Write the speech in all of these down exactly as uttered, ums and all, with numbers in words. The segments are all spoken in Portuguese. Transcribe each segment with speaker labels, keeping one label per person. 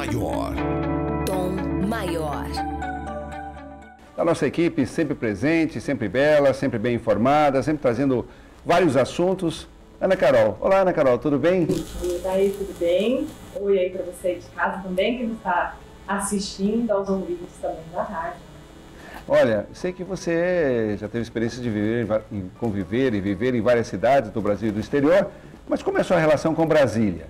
Speaker 1: Maior.
Speaker 2: Tom Maior.
Speaker 3: A nossa equipe sempre presente, sempre bela, sempre bem informada, sempre trazendo vários assuntos. Ana Carol. Olá, Ana Carol, tudo bem?
Speaker 4: Oi, daí, tudo bem? Oi aí para você aí de casa também, que nos está assistindo, aos ouvintes também da rádio.
Speaker 3: Olha, sei que você já teve experiência de viver, em conviver e viver em várias cidades do Brasil e do exterior, mas como é a sua relação com Brasília?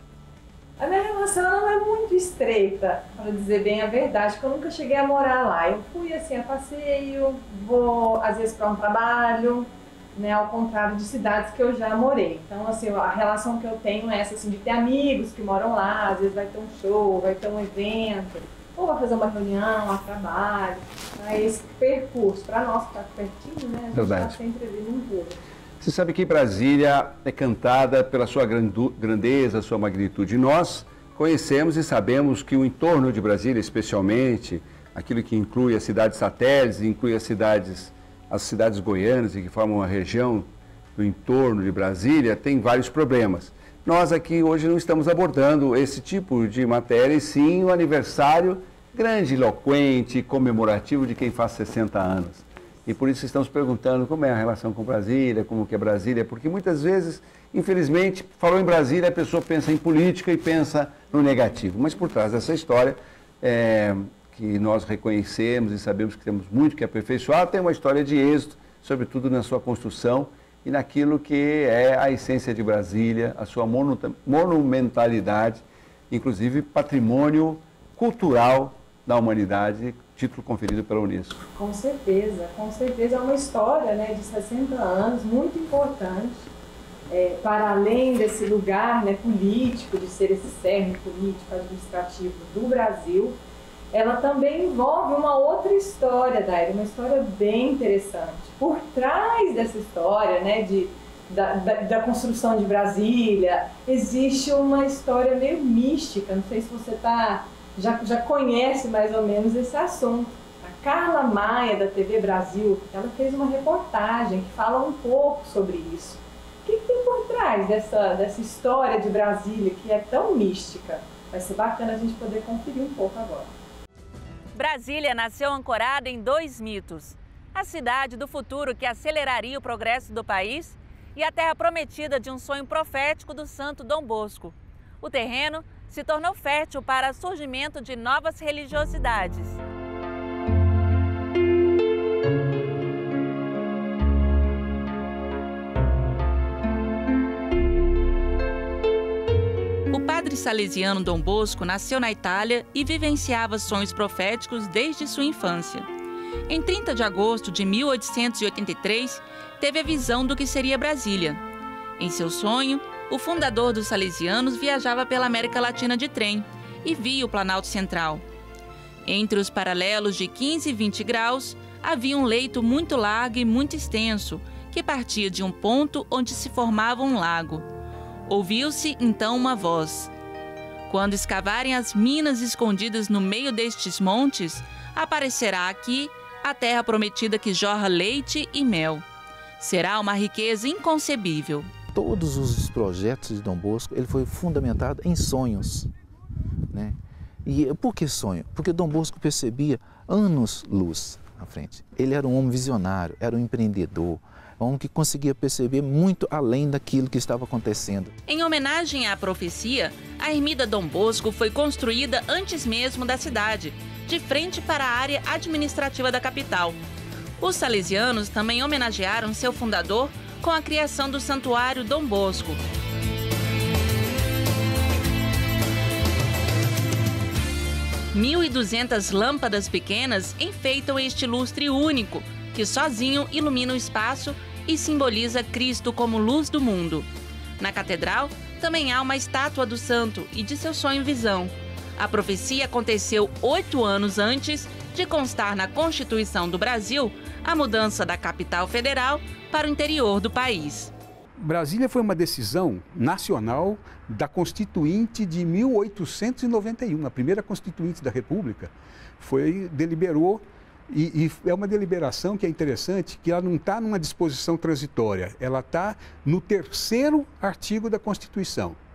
Speaker 4: A minha relação não é muito estreita, para dizer bem a verdade, porque eu nunca cheguei a morar lá. Eu fui assim a passeio, vou às vezes para um trabalho, né, ao contrário de cidades que eu já morei. Então, assim, a relação que eu tenho é essa, assim, de ter amigos que moram lá, às vezes vai ter um show, vai ter um evento, ou vai fazer uma reunião a trabalho. É esse percurso, para nós que está pertinho, né, a gente está sempre ali num voo.
Speaker 3: Você sabe que Brasília é cantada pela sua grandeza, sua magnitude. Nós conhecemos e sabemos que o entorno de Brasília, especialmente aquilo que inclui as cidades satélites, inclui as cidades, as cidades goianas e que formam a região do entorno de Brasília, tem vários problemas. Nós aqui hoje não estamos abordando esse tipo de matéria, e sim o aniversário grandiloquente e comemorativo de quem faz sessenta anos. E por isso estamos perguntando como é a relação com Brasília, como que é Brasília, porque muitas vezes, infelizmente, falou em Brasília, a pessoa pensa em política e pensa no negativo. Mas por trás dessa história, é, que nós reconhecemos e sabemos que temos muito que aperfeiçoar, tem uma história de êxito, sobretudo na sua construção e naquilo que é a essência de Brasília, a sua monumentalidade, inclusive patrimônio cultural da humanidade, título conferido pela Unesco.
Speaker 4: Com certeza, com certeza é uma história, né, de sessenta anos, muito importante, é, para além desse lugar, né, político, de ser esse cerne político, administrativo do Brasil, ela também envolve uma outra história, Daira, uma história bem interessante. Por trás dessa história, né, de, da, da, da construção de Brasília, existe uma história meio mística, não sei se você está... Já, já conhece mais ou menos esse assunto. A Carla Maia, da T V Brasil, ela fez uma reportagem que fala um pouco sobre isso. O que, que tem por trás dessa, dessa história de Brasília, que é tão mística? Vai ser bacana a gente poder conferir um pouco agora.
Speaker 5: Brasília nasceu ancorada em dois mitos. A cidade do futuro que aceleraria o progresso do país e a terra prometida de um sonho profético do santo Dom Bosco. O terreno se tornou fértil para o surgimento de novas religiosidades. O padre salesiano Dom Bosco nasceu na Itália e vivenciava sonhos proféticos desde sua infância. Em trinta de agosto de mil oitocentos e oitenta e três, teve a visão do que seria Brasília. Em seu sonho, o fundador dos salesianos viajava pela América Latina de trem e via o Planalto Central. Entre os paralelos de quinze e vinte graus, havia um leito muito largo e muito extenso, que partia de um ponto onde se formava um lago. Ouviu-se então uma voz: quando escavarem as minas escondidas no meio destes montes, aparecerá aqui a terra prometida que jorra leite e mel. Será uma riqueza inconcebível.
Speaker 6: Todos os projetos de Dom Bosco, ele foi fundamentado em sonhos, né? E por que sonho? Porque Dom Bosco percebia anos-luz à frente. Ele era um homem visionário, era um empreendedor, um homem que conseguia perceber muito além daquilo que estava acontecendo.
Speaker 5: Em homenagem à profecia, a ermida Dom Bosco foi construída antes mesmo da cidade, de frente para a área administrativa da capital. Os salesianos também homenagearam seu fundador com a criação do Santuário Dom Bosco. mil e duzentas lâmpadas pequenas enfeitam este lustre único, que sozinho ilumina o espaço e simboliza Cristo como luz do mundo. Na catedral, também há uma estátua do santo e de seu sonho visão. A profecia aconteceu oito anos antes de constar na Constituição do Brasil a mudança da capital federal para o interior do país.
Speaker 7: Brasília foi uma decisão nacional da Constituinte de mil oitocentos e noventa e um. A primeira Constituinte da República foi, deliberou, e, e é uma deliberação que é interessante, que ela não está numa disposição transitória, ela está no terceiro artigo da Constituição.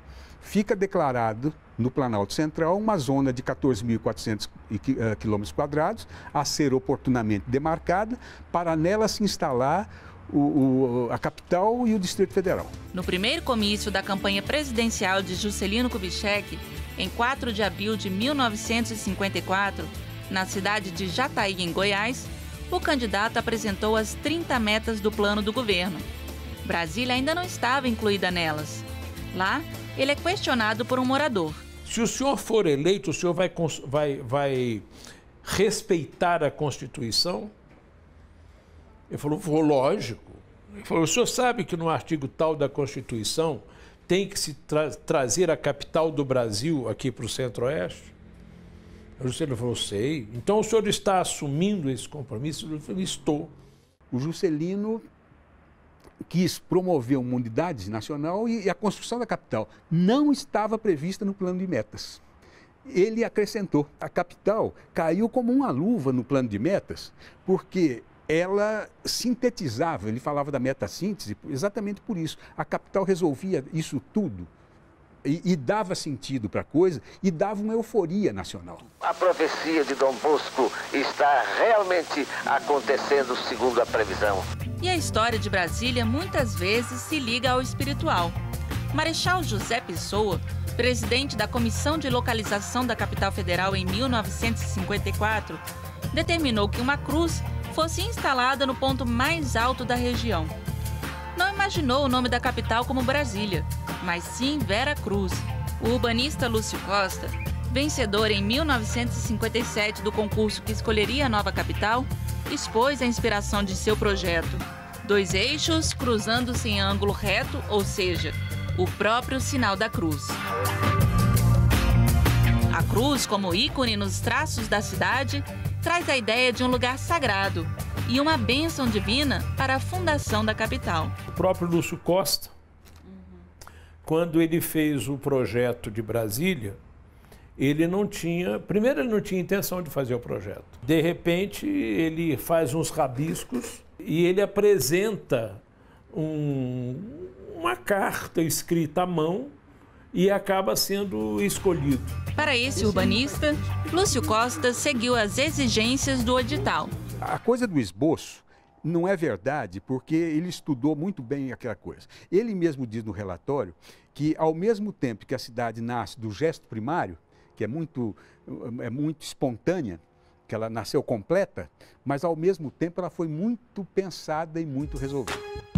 Speaker 7: fica declarado no Planalto Central uma zona de quatorze mil e quatrocentos quilômetros quadrados a ser oportunamente demarcada para nela se instalar o, o, a capital e o Distrito Federal.
Speaker 5: No primeiro comício da campanha presidencial de Juscelino Kubitschek, em quatro de abril de mil novecentos e cinquenta e quatro, na cidade de Jataí, em Goiás, o candidato apresentou as trinta metas do plano do governo. Brasília ainda não estava incluída nelas. Lá, ele é questionado por um morador.
Speaker 1: Se o senhor for eleito, o senhor vai, vai, vai respeitar a Constituição? Ele falou, vou, lógico. Ele falou, o senhor sabe que no artigo tal da Constituição tem que se tra trazer a capital do Brasil aqui para o Centro-Oeste? O Juscelino falou, sei. Então o senhor está assumindo esse compromisso? Eu falei, estou.
Speaker 7: O Juscelino quis promover uma unidade nacional e a construção da capital não estava prevista no plano de metas. Ele acrescentou, a capital caiu como uma luva no plano de metas, porque ela sintetizava, ele falava da metassíntese, exatamente por isso. A capital resolvia isso tudo e, e dava sentido para a coisa e dava uma euforia nacional.
Speaker 8: A profecia de Dom Bosco está realmente acontecendo segundo a previsão.
Speaker 5: E a história de Brasília muitas vezes se liga ao espiritual. Marechal José Pessoa, presidente da Comissão de Localização da Capital Federal em mil novecentos e cinquenta e quatro, determinou que uma cruz fosse instalada no ponto mais alto da região. Não imaginou o nome da capital como Brasília, mas sim Vera Cruz. O urbanista Lúcio Costa, vencedor em mil novecentos e cinquenta e sete do concurso que escolheria a nova capital, expôs a inspiração de seu projeto. Dois eixos cruzando-se em ângulo reto, ou seja, o próprio sinal da cruz. A cruz, como ícone nos traços da cidade, traz a ideia de um lugar sagrado e uma bênção divina para a fundação da capital.
Speaker 1: O próprio Lúcio Costa, quando ele fez o projeto de Brasília, ele não tinha, primeiro ele não tinha intenção de fazer o projeto. De repente ele faz uns rabiscos e ele apresenta um, uma carta escrita à mão e acaba sendo escolhido.
Speaker 5: Para esse urbanista, Lúcio Costa seguiu as exigências do edital.
Speaker 7: A coisa do esboço não é verdade, porque ele estudou muito bem aquela coisa. Ele mesmo diz no relatório que, ao mesmo tempo que a cidade nasce do gesto primário, que é muito, é muito espontânea, que ela nasceu completa, mas ao mesmo tempo ela foi muito pensada e muito resolvida.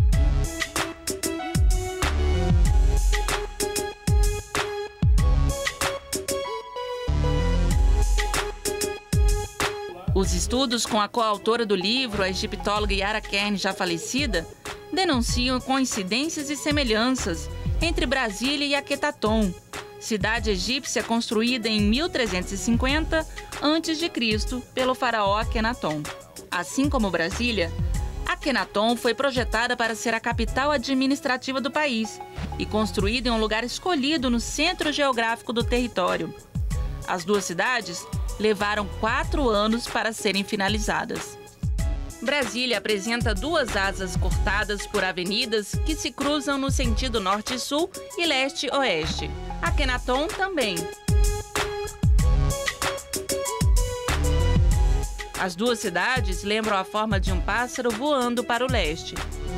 Speaker 5: Os estudos com a coautora do livro, a egiptóloga Yara Kern, já falecida, denunciam coincidências e semelhanças entre Brasília e Aquetaton, cidade egípcia construída em mil trezentos e cinquenta antes de Cristo pelo faraó Akenaton. Assim como Brasília, Akenaton foi projetada para ser a capital administrativa do país e construída em um lugar escolhido no centro geográfico do território. As duas cidades levaram quatro anos para serem finalizadas. Brasília apresenta duas asas cortadas por avenidas que se cruzam no sentido norte-sul e leste-oeste. Akenaton também. As duas cidades lembram a forma de um pássaro voando para o leste.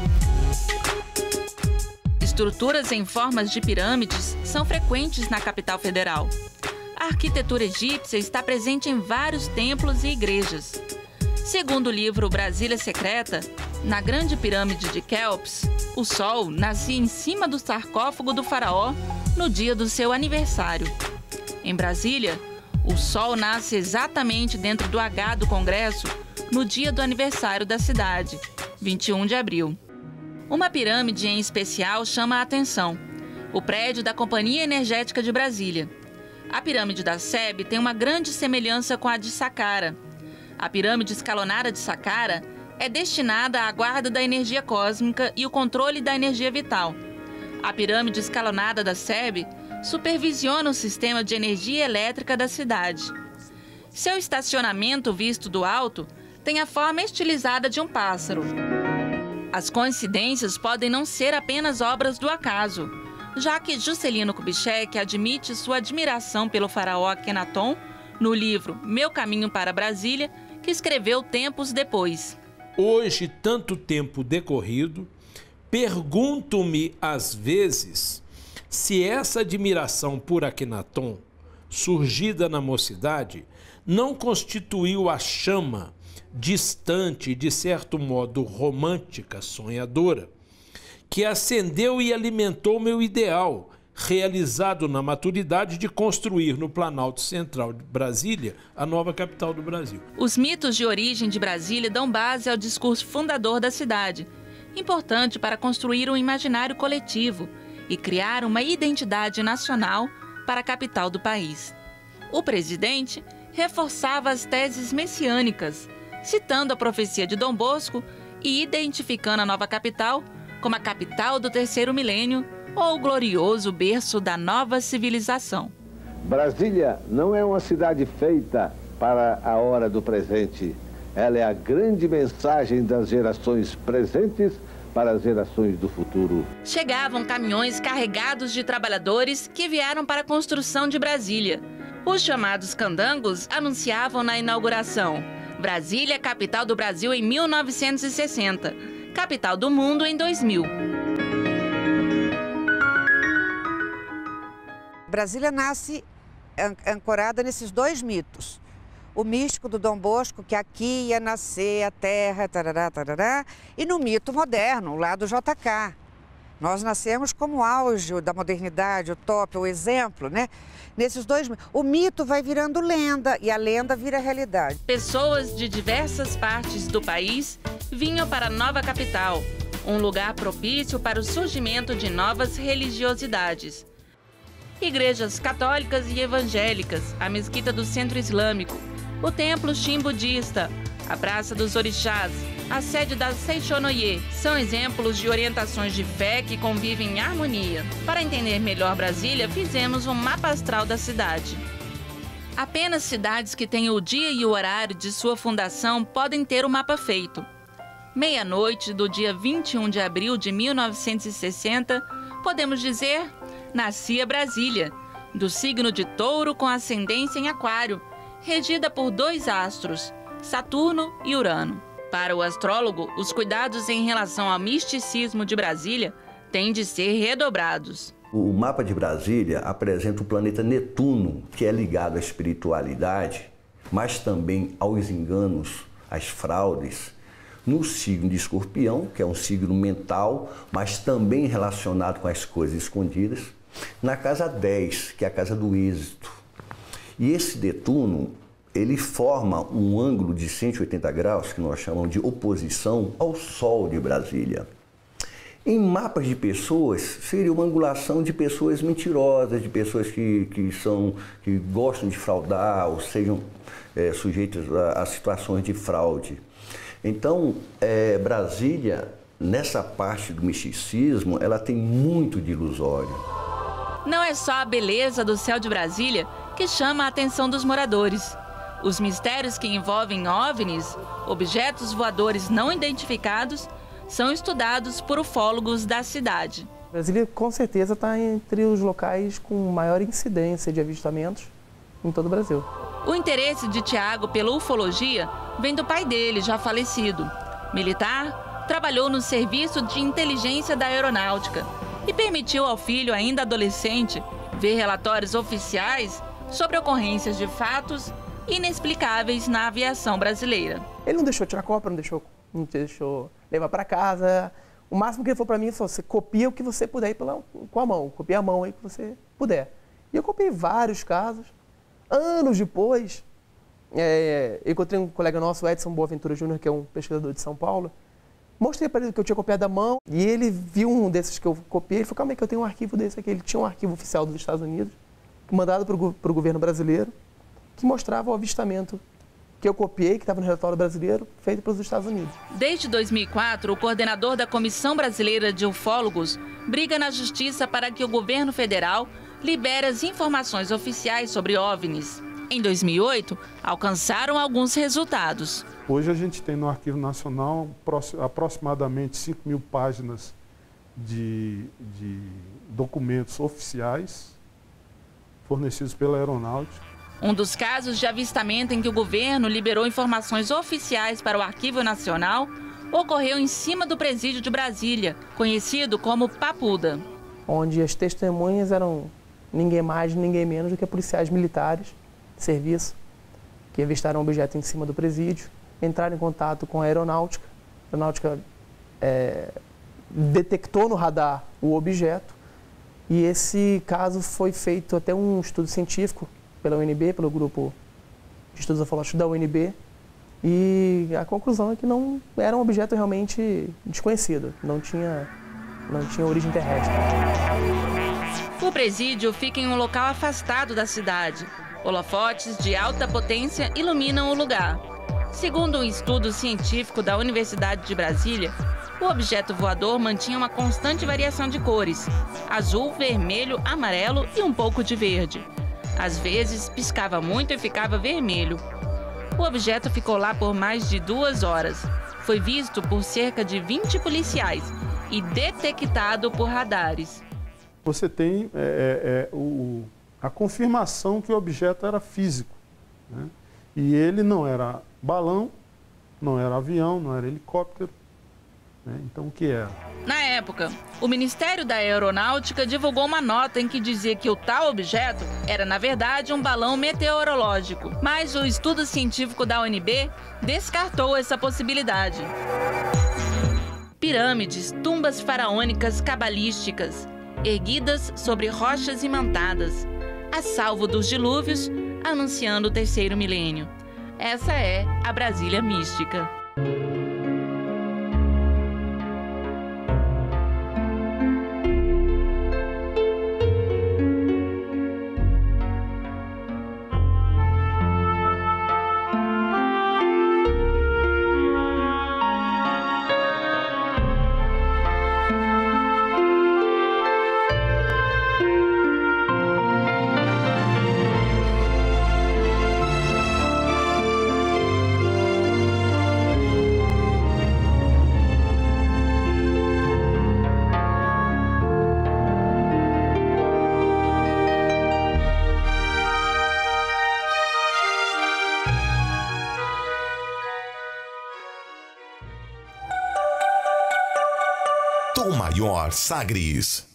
Speaker 5: Estruturas em formas de pirâmides são frequentes na capital federal. A arquitetura egípcia está presente em vários templos e igrejas. Segundo o livro Brasília Secreta, na Grande Pirâmide de Quéops, o sol nascia em cima do sarcófago do faraó no dia do seu aniversário. Em Brasília, o sol nasce exatamente dentro do H do Congresso no dia do aniversário da cidade, vinte e um de abril. Uma pirâmide em especial chama a atenção: o prédio da Companhia Energética de Brasília. A pirâmide da S E B tem uma grande semelhança com a de Saqqara. A pirâmide escalonada de Saqqara é destinada à guarda da energia cósmica e o controle da energia vital. A pirâmide escalonada da S E B supervisiona o sistema de energia elétrica da cidade. Seu estacionamento visto do alto tem a forma estilizada de um pássaro. As coincidências podem não ser apenas obras do acaso. já que Juscelino Kubitschek admite sua admiração pelo faraó Akhenaton no livro Meu Caminho para Brasília, que escreveu tempos depois.
Speaker 1: Hoje, tanto tempo decorrido, pergunto-me às vezes se essa admiração por Akhenaton, surgida na mocidade, não constituiu a chama distante e, de certo modo, romântica, sonhadora, que acendeu e alimentou meu ideal, realizado na maturidade de construir no Planalto Central de Brasília a nova capital do Brasil.
Speaker 5: Os mitos de origem de Brasília dão base ao discurso fundador da cidade, importante para construir um imaginário coletivo e criar uma identidade nacional para a capital do país. O presidente reforçava as teses messiânicas, citando a profecia de Dom Bosco e identificando a nova capital como a capital do terceiro milênio ou o glorioso berço da nova civilização.
Speaker 8: Brasília não é uma cidade feita para a hora do presente. Ela é a grande mensagem das gerações presentes para as gerações do futuro.
Speaker 5: Chegavam caminhões carregados de trabalhadores que vieram para a construção de Brasília. Os chamados candangos anunciavam na inauguração: Brasília, capital do Brasil em mil novecentos e sessenta, capital do mundo em dois mil.
Speaker 9: Brasília nasce ancorada nesses dois mitos. O místico do Dom Bosco, que aqui ia nascer a terra, tarará, tarará, e no mito moderno, lá do J K. Nós nascemos como auge da modernidade, o top, o exemplo, né? Nesses dois, o mito vai virando lenda e a lenda vira realidade.
Speaker 5: Pessoas de diversas partes do país vinham para a nova capital, um lugar propício para o surgimento de novas religiosidades. Igrejas católicas e evangélicas, a Mesquita do Centro Islâmico, o Templo Shin Budista, a Praça dos Orixás, a sede da Seichonoye, são exemplos de orientações de fé que convivem em harmonia. Para entender melhor Brasília, fizemos um mapa astral da cidade. Apenas cidades que têm o dia e o horário de sua fundação podem ter o mapa feito. Meia-noite do dia vinte e um de abril de mil novecentos e sessenta, podemos dizer, nascia Brasília, do signo de Touro com ascendência em Aquário, regida por dois astros, Saturno e Urano. Para o astrólogo, os cuidados em relação ao misticismo de Brasília têm de ser redobrados.
Speaker 10: O mapa de Brasília apresenta o planeta Netuno, que é ligado à espiritualidade, mas também aos enganos, às fraudes, no signo de Escorpião, que é um signo mental, mas também relacionado com as coisas escondidas, na casa dez, que é a casa do êxito. E esse Netuno, ele forma um ângulo de cento e oitenta graus, que nós chamamos de oposição ao Sol de Brasília. Em mapas de pessoas, seria uma angulação de pessoas mentirosas, de pessoas que, que, são, que gostam de fraudar ou sejam é, sujeitas a, a situações de fraude. Então, é, Brasília, nessa parte do misticismo, ela tem muito de ilusório.
Speaker 5: Não é só a beleza do céu de Brasília que chama a atenção dos moradores. Os mistérios que envolvem OVNIs, objetos voadores não identificados, são estudados por ufólogos da cidade.
Speaker 11: Brasília, com certeza, está entre os locais com maior incidência de avistamentos em todo o Brasil.
Speaker 5: O interesse de Tiago pela ufologia vem do pai dele, já falecido. Militar, trabalhou no Serviço de Inteligência da Aeronáutica e permitiu ao filho, ainda adolescente, ver relatórios oficiais sobre ocorrências de fatos inexplicáveis na aviação brasileira.
Speaker 11: Ele não deixou tirar cópia, não deixou, não deixou levar para casa. O máximo que ele falou para mim foi: você copia o que você puder aí pela, com a mão, copia a mão aí que você puder. E eu copiei vários casos. Anos depois, é, eu encontrei um colega nosso, Edson Boaventura Júnior, que é um pesquisador de São Paulo. Mostrei para ele que eu tinha copiado a mão e ele viu um desses que eu copiei e falou: calma aí que eu tenho um arquivo desse aqui. Ele tinha um arquivo oficial dos Estados Unidos, mandado para o governo brasileiro, que mostrava o avistamento que eu copiei, que estava no relatório brasileiro, feito pelos Estados Unidos.
Speaker 5: Desde dois mil e quatro, o coordenador da Comissão Brasileira de Ufólogos briga na Justiça para que o governo federal libere as informações oficiais sobre OVNIs. Em dois mil e oito, alcançaram alguns resultados.
Speaker 12: Hoje a gente tem no Arquivo Nacional aproximadamente cinco mil páginas de, de documentos oficiais fornecidos pela Aeronáutica.
Speaker 5: Um dos casos de avistamento em que o governo liberou informações oficiais para o Arquivo Nacional ocorreu em cima do presídio de Brasília, conhecido como Papuda.
Speaker 11: Onde as testemunhas eram ninguém mais, ninguém menos do que policiais militares de serviço, que avistaram um objeto em cima do presídio, entraram em contato com a aeronáutica. A aeronáutica é, detectou no radar o objeto e esse caso foi feito até um estudo científico pela U N B, pelo grupo de estudos ufológicos da U N B, e a conclusão é que não era um objeto realmente desconhecido, não tinha, não tinha origem terrestre.
Speaker 5: O presídio fica em um local afastado da cidade. Holofotes de alta potência iluminam o lugar. Segundo um estudo científico da Universidade de Brasília, o objeto voador mantinha uma constante variação de cores: azul, vermelho, amarelo e um pouco de verde. Às vezes, piscava muito e ficava vermelho. O objeto ficou lá por mais de duas horas. Foi visto por cerca de vinte policiais e detectado por radares.
Speaker 12: Você tem é, é, o, a confirmação que o objeto era físico, né? E ele não era balão, não era avião, não era helicóptero, né? Então, o que era?
Speaker 5: Na época, o Ministério da Aeronáutica divulgou uma nota em que dizia que o tal objeto era, na verdade, um balão meteorológico. Mas o estudo científico da U N B descartou essa possibilidade. Pirâmides, tumbas faraônicas cabalísticas, erguidas sobre rochas imantadas, a salvo dos dilúvios, anunciando o terceiro milênio. Essa é a Brasília mística.
Speaker 13: Tom Maior Sagres.